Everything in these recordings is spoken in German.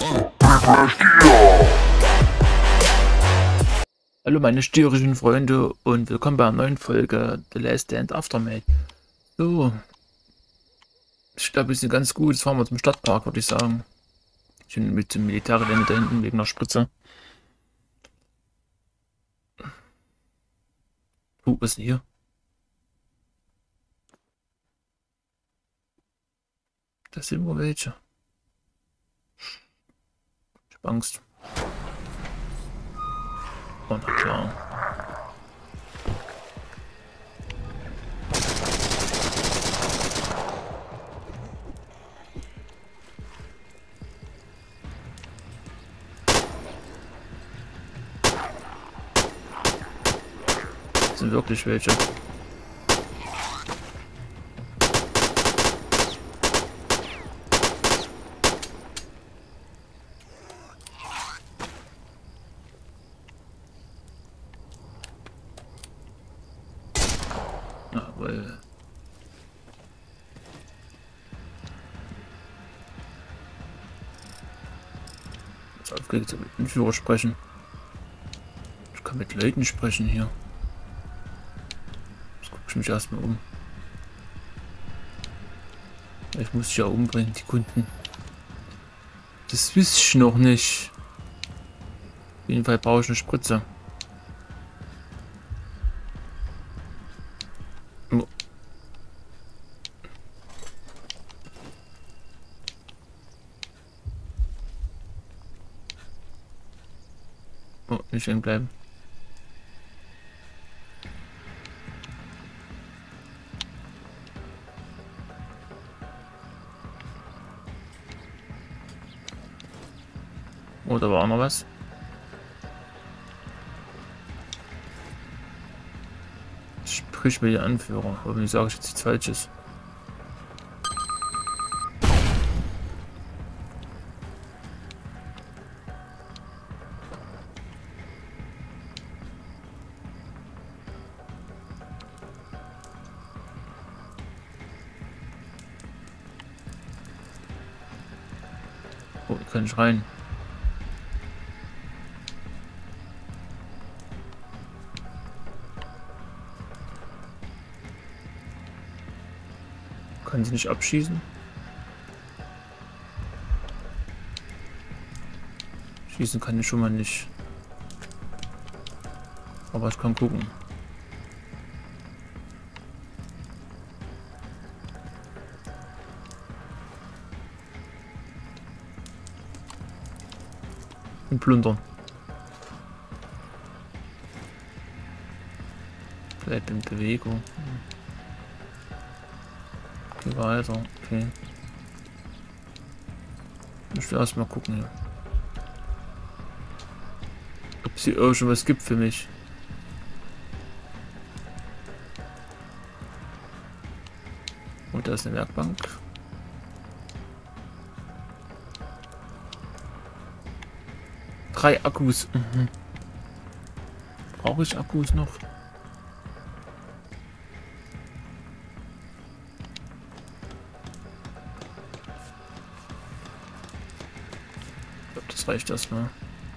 Hallo meine störrischen Freunde und willkommen bei einer neuen Folge The Last Stand Aftermath. So, ich glaube, wir sind ganz gut. Jetzt fahren wir zum Stadtpark, würde ich sagen. Ich bin mit dem Militärgelände da hinten wegen der Spritze. Was ist denn hier? Da sind wir welche. Ich hab Angst. Oh, na klar. Das sind wirklich welche. Jawohl. Jetzt aufgeregt mit dem Führer sprechen. Ich kann mit Leuten sprechen hier. Jetzt gucke ich mich erstmal um. Ich muss sie ja umbringen, die Kunden. Das wüsste ich noch nicht. Auf jeden Fall brauche ich eine Spritze. Oh. Oh, nicht hängen bleiben. Oh, da war auch noch was. Sprich mit den Anführer. Hoffentlich sage ich jetzt nichts Falsches. Oh, ich kann nicht rein. Kann sie nicht abschießen? Schießen kann ich schon mal nicht. Aber ich kann gucken. Und plündern. Bleibt in Bewegung. Okay, weiter. Okay. Ich will erstmal gucken hier. Ob es hier irgendwo was gibt für mich. Und da ist eine Werkbank. Drei Akkus. Mhm. Brauche ich Akkus noch? Ich glaube, das reicht erstmal.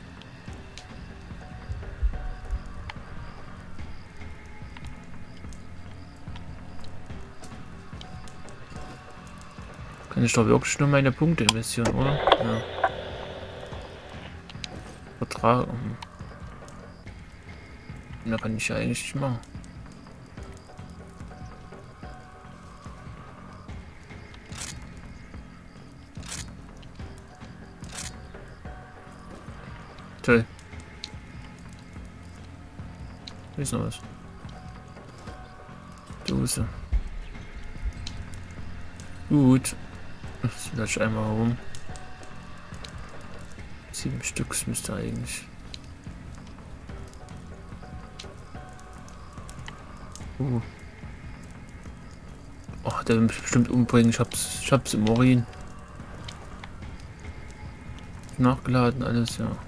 Kann ich doch wirklich nur meine Punkte investieren, oder? Ja. Vertrag. Da kann ich ja eigentlich nicht machen. Toll. Hier ist noch was. Dose. Gut. Das lasse ich einmal rum. 7 Stück müsste eigentlich. Oh, der will mich bestimmt umbringen. Ich hab's im Urin. Nachgeladen alles, ja.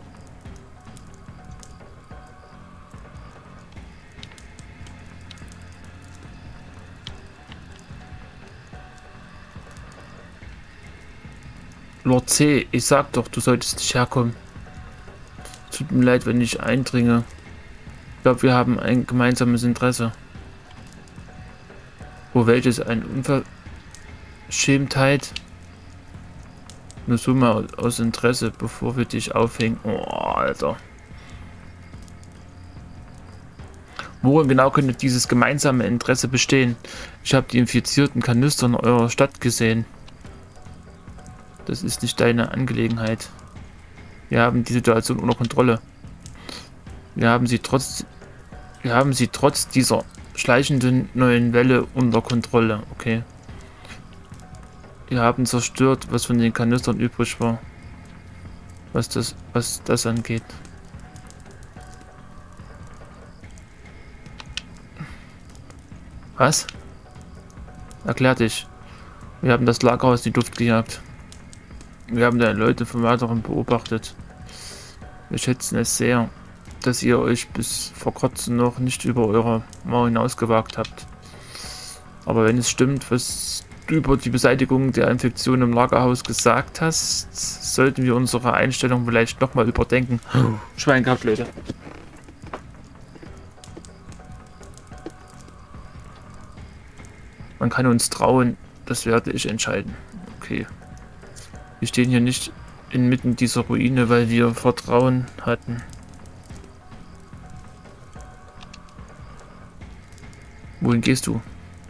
Lord C., ich sag doch, du solltest nicht herkommen. Tut mir leid, wenn ich eindringe. Ich glaube, wir haben ein gemeinsames Interesse. Oh, welches? Eine Unverschämtheit? Nur so mal aus Interesse, bevor wir dich aufhängen. Oh, Alter. Worin genau könnte dieses gemeinsame Interesse bestehen? Ich habe die infizierten Kanister in eurer Stadt gesehen. Das ist nicht deine Angelegenheit. Wir haben die Situation unter Kontrolle. Wir haben sie trotz dieser schleichenden neuen Welle unter Kontrolle. Okay. Wir haben zerstört, was von den Kanistern übrig war. Was das angeht. Was? Erklär dich. Wir haben das Lagerhaus in die Luft gejagt. Wir haben deine Leute vom Weiteren beobachtet. Wir schätzen es sehr, dass ihr euch bis vor kurzem noch nicht über eure Mauer hinausgewagt habt. Aber wenn es stimmt, was du über die Beseitigung der Infektion im Lagerhaus gesagt hast, sollten wir unsere Einstellung vielleicht nochmal überdenken. Schwein gehabt, Leute. Man kann uns trauen, das werde ich entscheiden. Okay. Wir stehen hier nicht inmitten dieser Ruine, weil wir Vertrauen hatten. Wohin gehst du?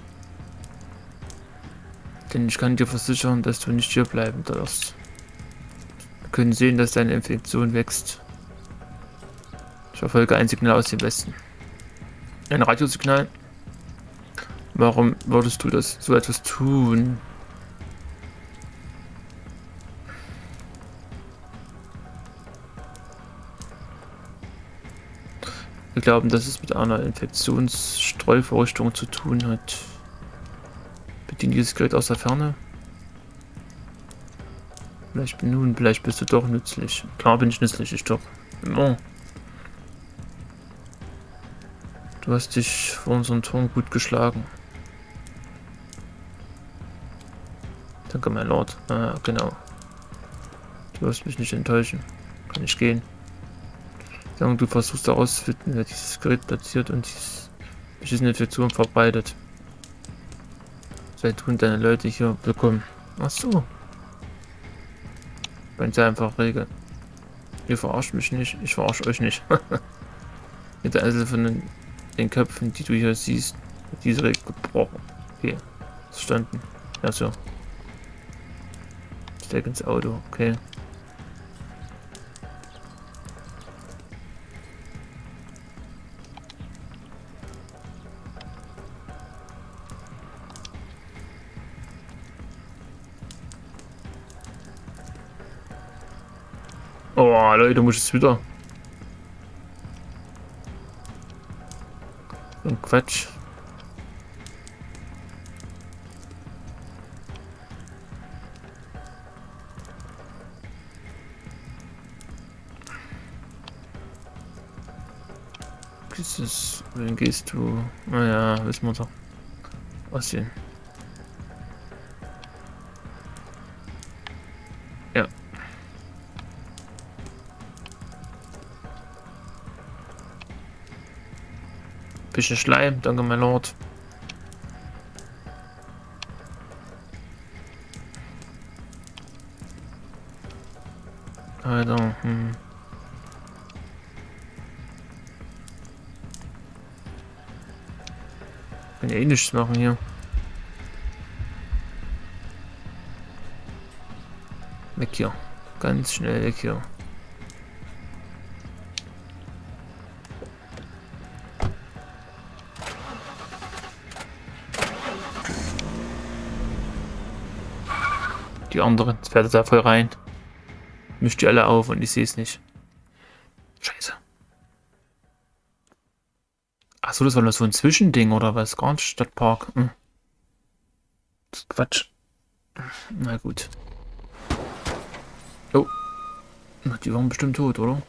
Denn ich kann dir versichern, dass du nicht hier bleiben darfst. Wir können sehen, dass deine Infektion wächst. Ich verfolge ein Signal aus dem Westen. Ein Radiosignal? Warum würdest du das so etwas tun? Wir glauben, dass es mit einer Infektionsstreuvorrichtung zu tun hat. Bedient dieses Gerät aus der Ferne? Vielleicht bist du doch nützlich. Klar bin ich nützlich, ich doch. Immer. Du hast dich vor unserem Turm gut geschlagen. Danke, mein Lord. Ah, genau. Du wirst mich nicht enttäuschen. Kann ich gehen. Solange du versuchst herauszufinden, wer dieses Gerät platziert und diese Infektion verbreitet. Seid du und deine Leute hier willkommen. Ach so. Ganz einfach Regel. Ihr verarscht mich nicht, ich verarsche euch nicht. Mit der Einzel von den Köpfen, die du hier siehst, wird diese Regel gebrochen. Okay. Verstanden. Ja, so. Steig ins Auto. Okay. Oh, Leute, muss ich es wieder. Und Quatsch. Wohin gehst du? Naja, wissen wir doch. Was denn? Ja. Bisschen Schleim, danke, mein Lord. Alter, Kann ja eh nichts machen hier. Weg hier. Ganz schnell weg hier. Die anderen, jetzt fährt er da voll rein. Mischt die alle auf und ich sehe es nicht. Scheiße. Achso, das war nur so ein Zwischending oder was? Gar nicht Stadtpark. Das ist Quatsch. Na gut. Oh. Die waren bestimmt tot, oder?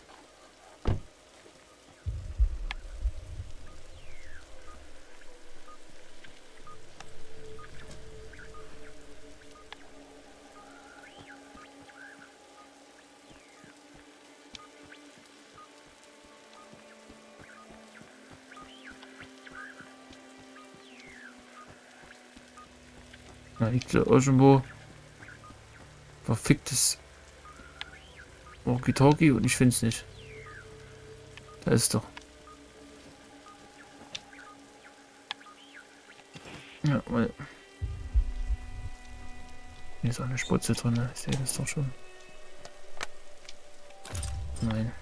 Da liegt ja irgendwo verficktes Walkie-Talkie und ich finde es nicht. Da ist doch. Ja, weil hier ist auch eine Spritze drin. Ich sehe das doch schon. Nein.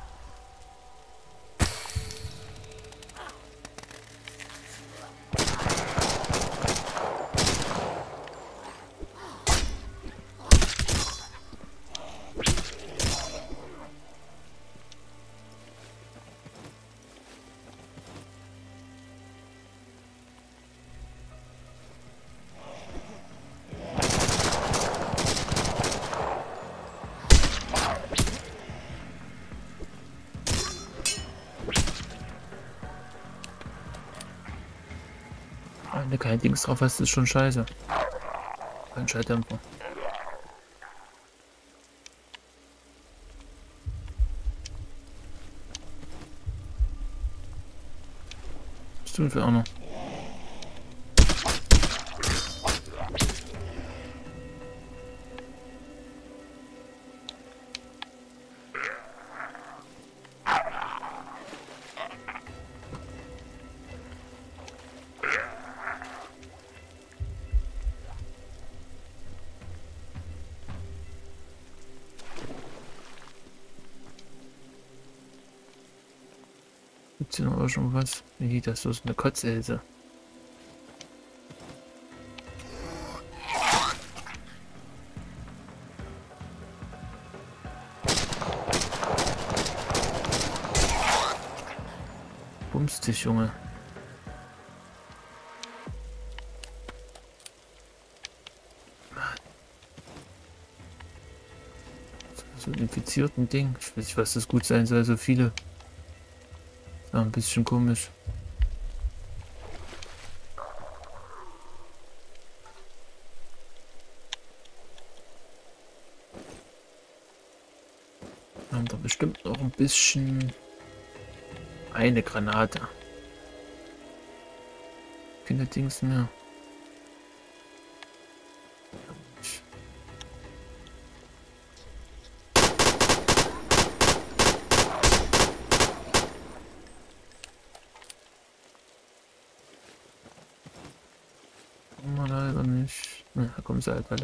Wenn du kein Dings drauf hast, ist schon scheiße. Kein Schalldämpfer. Was tun wir auch noch? Gibt's hier noch schon was? Nee, das ist eine Kotzelse. Bumst dich, Junge. So ein infizierten Ding. Ich weiß nicht, was das gut sein soll, so viele. Ist auch ein bisschen komisch. Wir haben da bestimmt noch ein bisschen eine Granate. Keine Dings mehr. Leider nicht. Na, da kommen sie halt alle.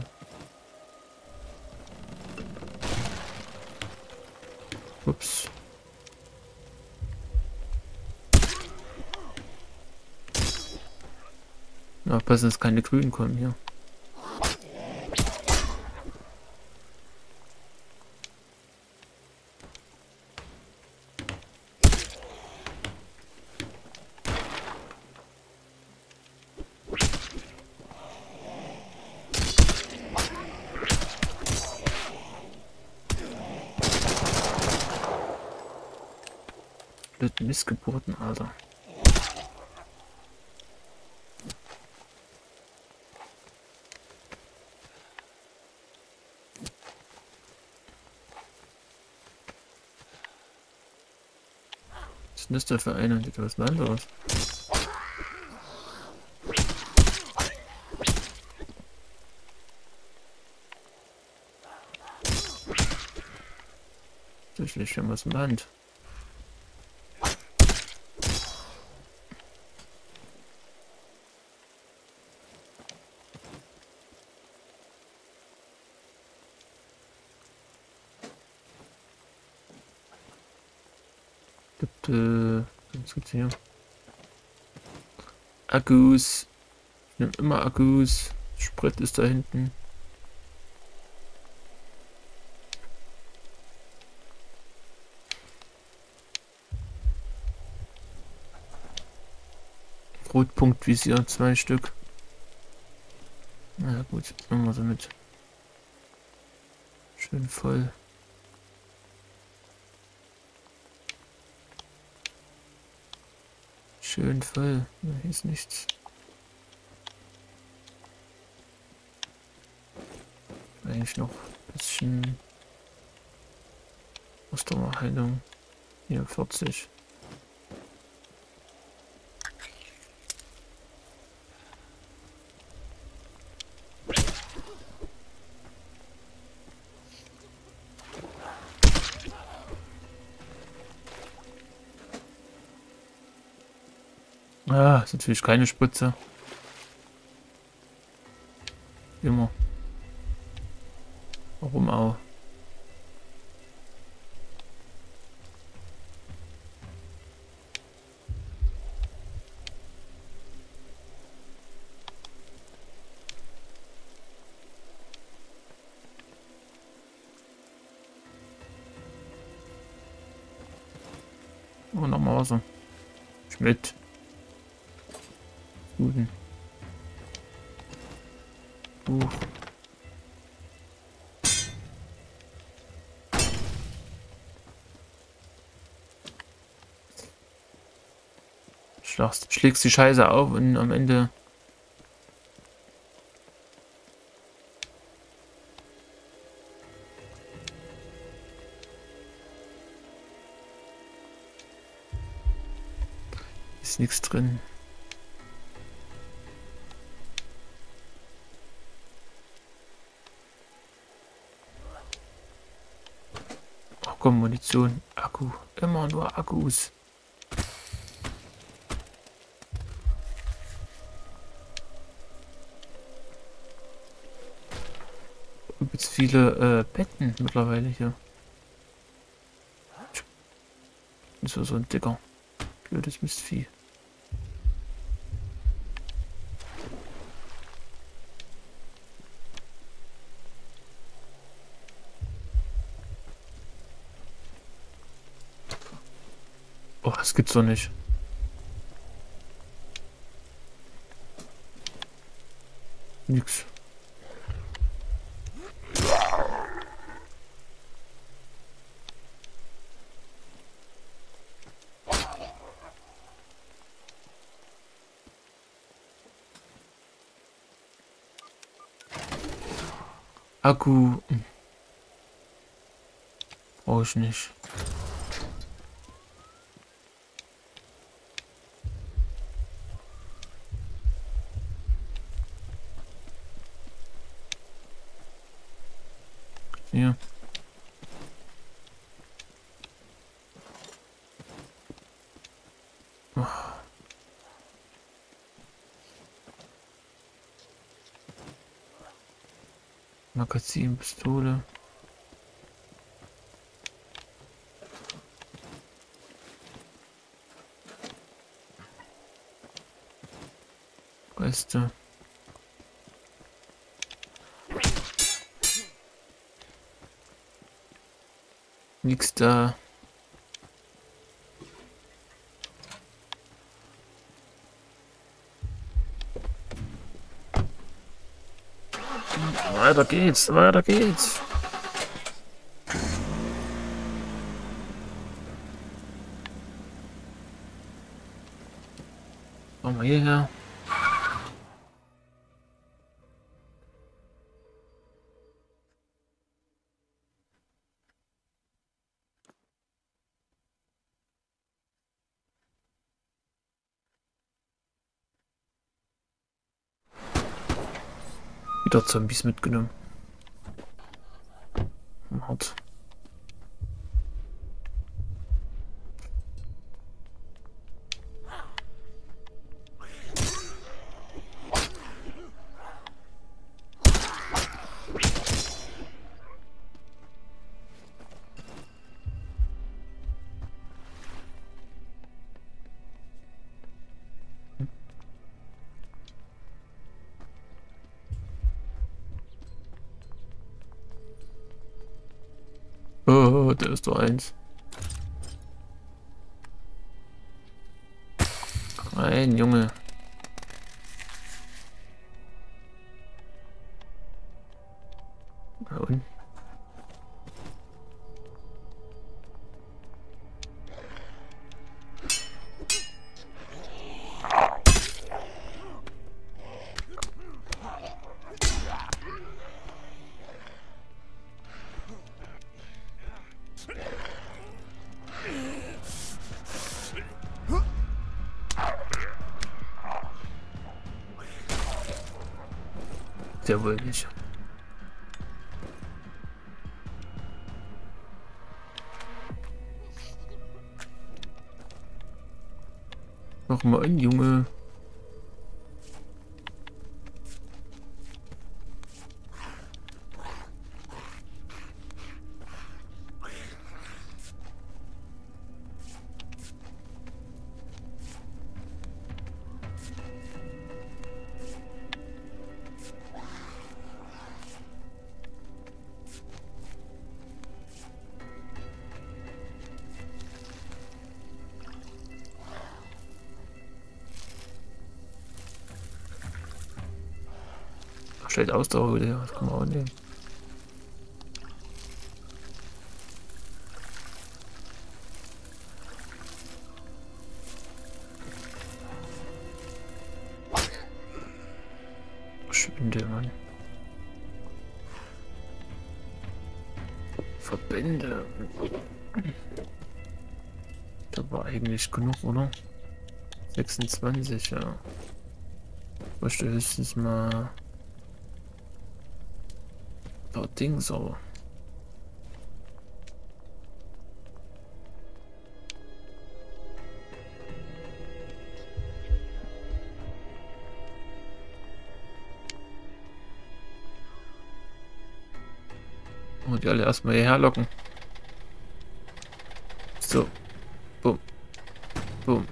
Ups. Ja, passen, dass keine Grünen kommen hier. Blöd Missgeburten, Alter. Was ist denn das da für eine? Die was anderes. Tatsächlich schon was im Land. Gibt, was gibt's hier? Akkus. Ich nehme immer Akkus. Sprit ist da hinten. Rotpunktvisier, 2 Stück. Na ja, gut, nehmen wir so mit. Schön voll. Schön voll. Ja, hier ist nichts. Eigentlich noch ein bisschen Osterheilung. Hier 40. Ah, ist natürlich keine Spritze. Immer. Warum auch? Oh, nochmal Wasser. Schmidt. Guten. Buch. Schlägst die Scheiße auf und am Ende ist nichts drin. Ach komm, Munition, Akku, immer nur Akkus. Übelst viele Betten mittlerweile hier. So ein dicker, blödes Mistvieh. Oh, das gibt's doch nicht. Nix. Akku. Brauche ich nicht. Hier. Magazin, Pistole. Reste. Nix da. Weiter geht's, weiter geht's. Machen wir hierher. Wieder Zombies mitgenommen. Hart. Oh, da ist doch eins. Ein Junge. Na und? Der wohl nicht. Mach mal ein Junge. Stellt Ausdauer wieder, das kann man auch nehmen. Verschwinde, Mann. Verbände. Da war eigentlich genug, oder? 26, ja. Ich möchte höchstens mal ein paar Dings, aber. Und die alle erstmal hierher locken. So. Bumm. Bumm.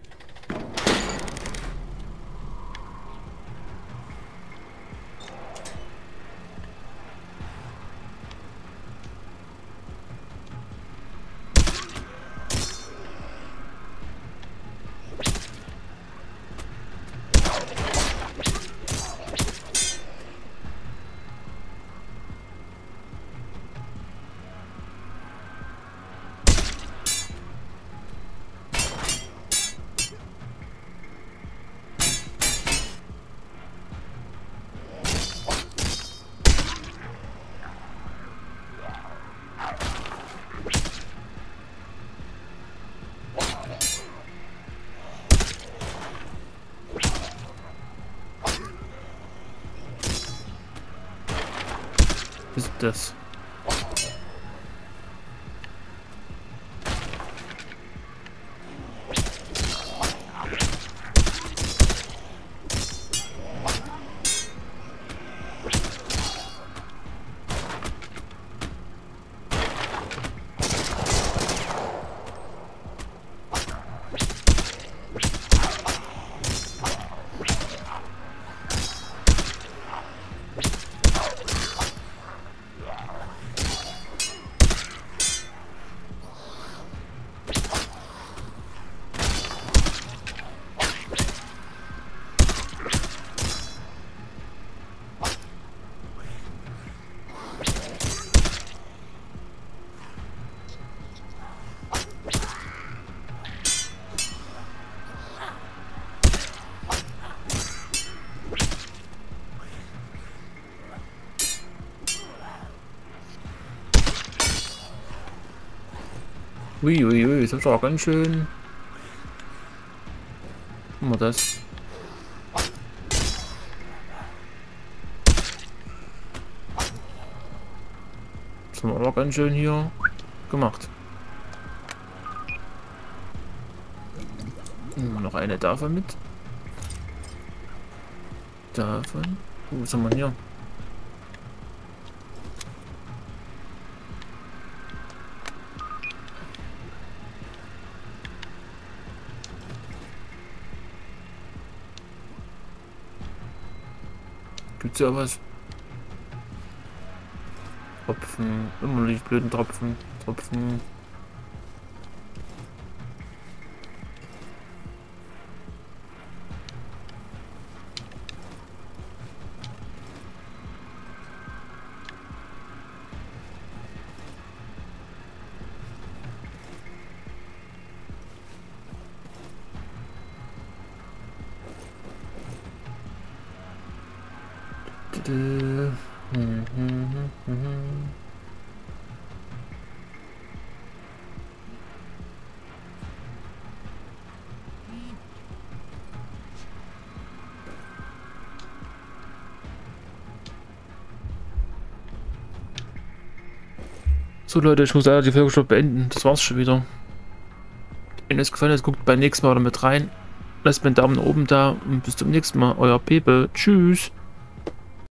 Was ist das? Uiuiui, das ist auch ganz schön. Guck mal das. Das haben wir aber ganz schön hier gemacht. Noch eine davon mit. Davon. Was haben wir hier? Gibt's ja was? Tropfen. Immer die blöden Tropfen. Tropfen. So Leute, ich muss leider die Folge schon beenden. Das war's schon wieder. Wenn euch gefallen hat, guckt beim nächsten Mal wieder mit rein. lasst mir einen Daumen oben da und bis zum nächsten Mal. Euer Pepe. Tschüss.